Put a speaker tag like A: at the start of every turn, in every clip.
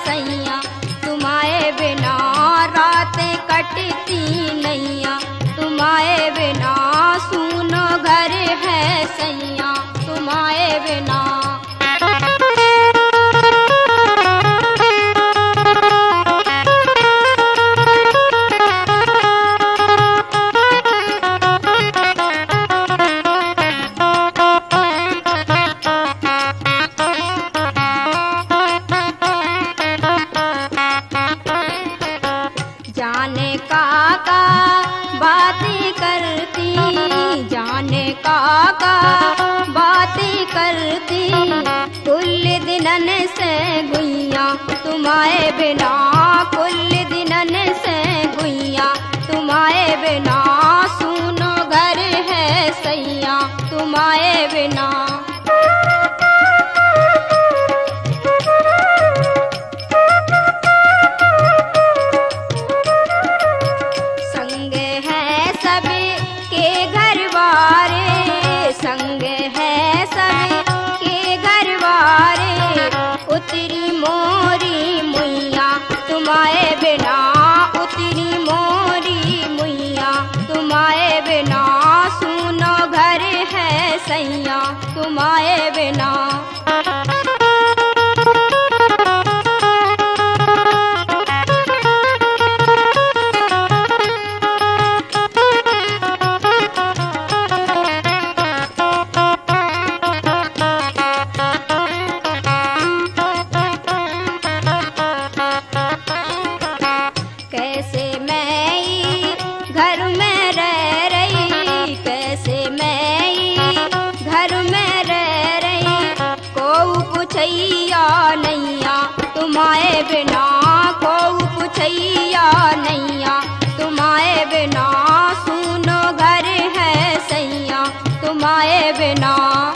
A: सैया, तुम्हारे बिना रातें कटती नैया, तुम्हारे बिना सूनो घर है सैया, तुम्हारे बिना। जाने काका बातें करती, जाने काका बातें करती, कुल दिनन से गुइया, तुम्हारे बिना कुल दिनन से गुइया, तुम्हारे बिना सूनो घर है सैया, तुम्हारे बिना। संग है सब के घर वारे, संग है सब के घर वारे, उतरी मोरी मुइया, तुम्हारे बिना उतरी मोरी मुइया, तुम्हारे बिना सूनो घर है सैया, तुम्हारे बिना। कैसे मैं घर में रह रही, कैसे मैं घर में रह रही, को पूछैया नैया, तुम्हारे बिना को पूछैया नैया, तुम्हारे बिना सूनो घर है सैया, तुम्हारे बिना।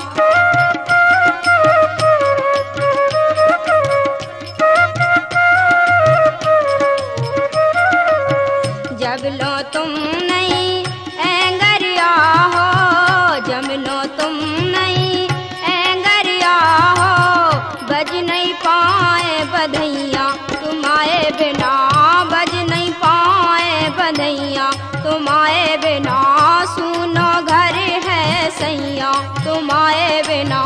A: जब लो तुम नहीं एंगरिया हो, जब लो तुम नहीं एंगरिया हो, बज नहीं पाए बधैया, तुम्हारे बिना बज नहीं पाए बधैया, तुम्हारे बिना सूनो घर है सैया, तुम्हारे बिना।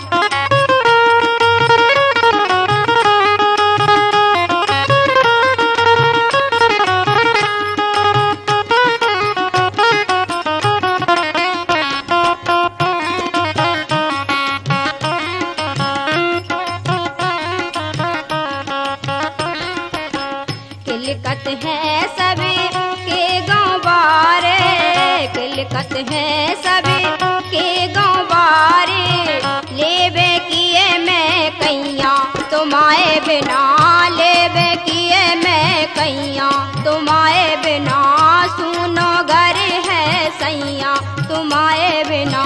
A: किलकत है सब के गाँव बारे, किलकत है सब के गाँव बारे, लेबे किए मैं कैया, तुम्हारे बिना लेबे किए मैं कैया, तुम्हारे बिना सूनो घर है सैया, तुम्हारे बिना।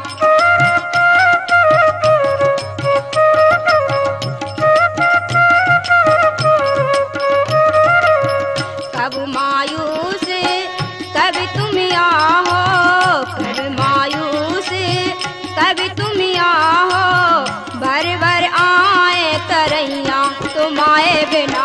A: कब मायूस कभी तुम आओ, कब मायूस कभी तुम आओ, भर भर आए तरैया, तुम्हारे बिना